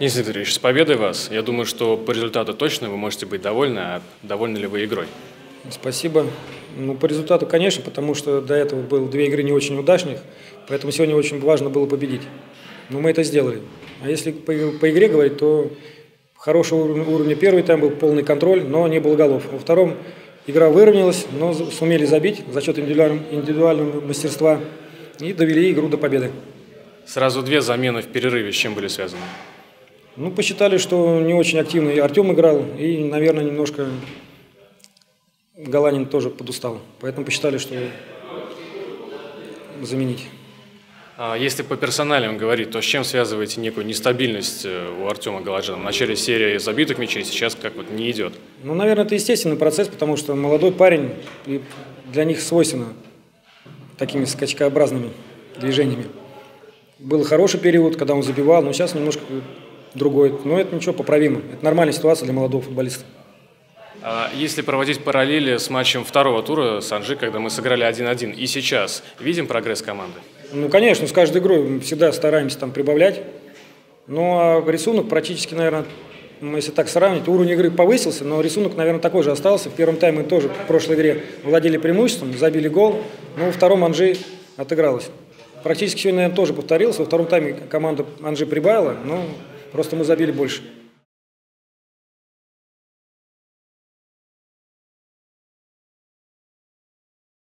Денис Дмитриевич, с победой вас. Я думаю, что по результату точно вы можете быть довольны, а довольны ли вы игрой? Спасибо. Ну, по результату, конечно, потому что до этого было 2 игры не очень удачных, поэтому сегодня очень важно было победить. Но мы это сделали. А если по игре говорить, то хорошего уровня первый тайм был полный контроль, но не было голов. Во втором игра выровнялась, но сумели забить за счет индивидуального мастерства и довели игру до победы. Сразу две замены в перерыве с чем были связаны? Ну, посчитали, что не очень активно и Артем играл, и, наверное, немножко Галанин тоже подустал. Поэтому посчитали, что заменить. Если по персоналям говорить, то с чем связываете некую нестабильность у Артема Галаджина? В начале серии забитых мячей, сейчас как вот не идет. Ну, наверное, это естественный процесс, потому что молодой парень, и для них свойственно такими скачкообразными движениями. Был хороший период, когда он забивал, но сейчас немножко другой. Но это ничего, поправимо. Это нормальная ситуация для молодого футболиста. Если проводить параллели с матчем второго тура с Анжи, когда мы сыграли 1-1, и сейчас, видим прогресс команды? Ну, конечно, с каждой игрой мы всегда стараемся там прибавлять. Ну, а рисунок практически, наверное, если так сравнить, уровень игры повысился, но рисунок, наверное, такой же остался. В первом тайме тоже в прошлой игре владели преимуществом, забили гол, но во втором Анжи отыгралась. Практически сегодня, наверное, тоже повторился. Во втором тайме команда Анжи прибавила, но просто мы забили больше.